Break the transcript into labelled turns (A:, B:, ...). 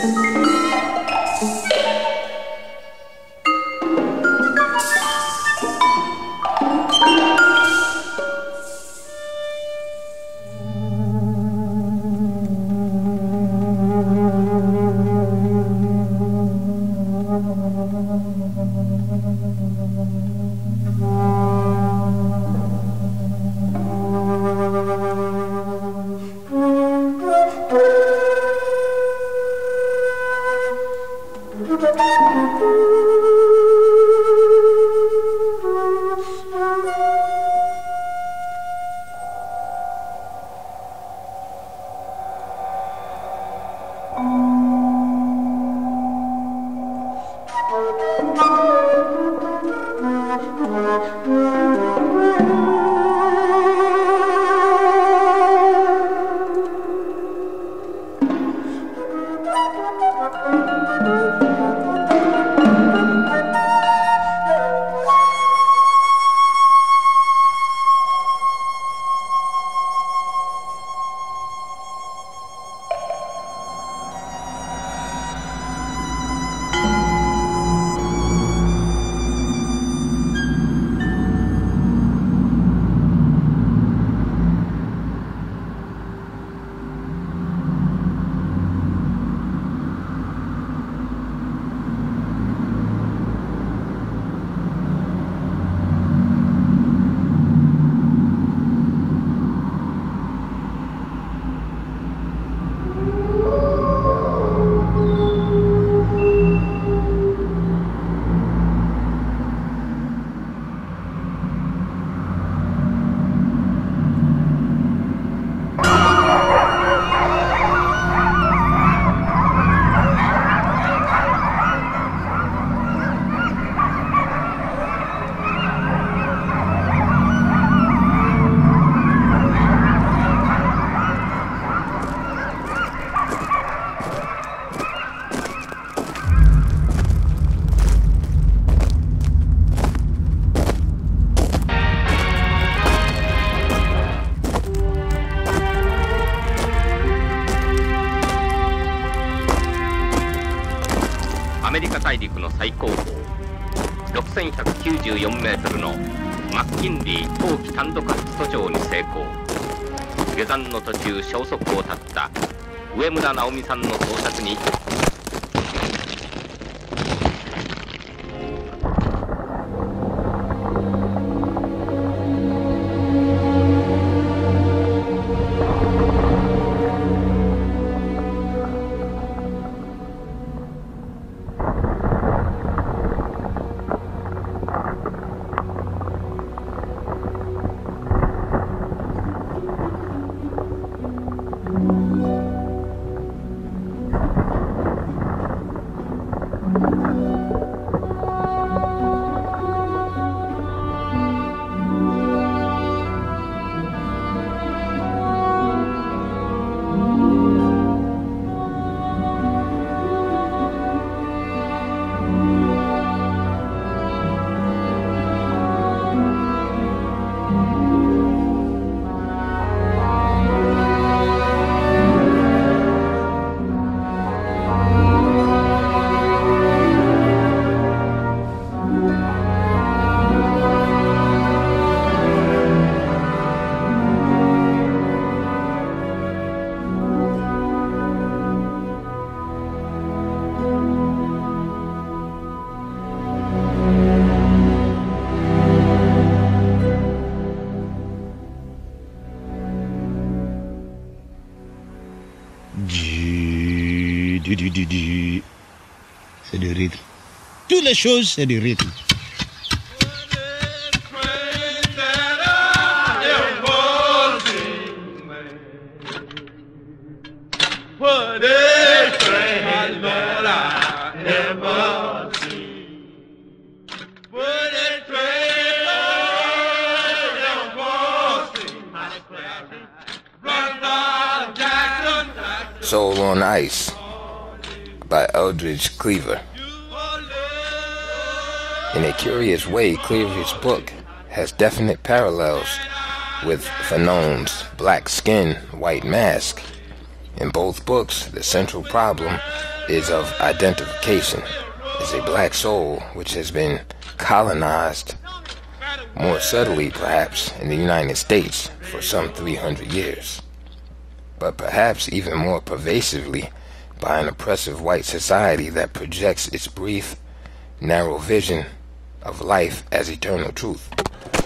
A: アメリカ大陸の最高峰6194メートルのマッキンリー冬季単独発途上に成功。下山の途中消息を絶った上村直美さんの捜索に
B: c'est du rythme. Toutes les choses, c'est du rythme.
C: Soul on Ice by Eldridge Cleaver. In a curious way, Cleaver's book has definite parallels with Fanon's Black Skin, White Mask. In both books, the central problem is of identification as a black soul which has been colonized more subtly perhaps in the United States for some 300 years, but perhaps even more pervasively by an oppressive white society that projects its brief, narrow vision of life as eternal truth.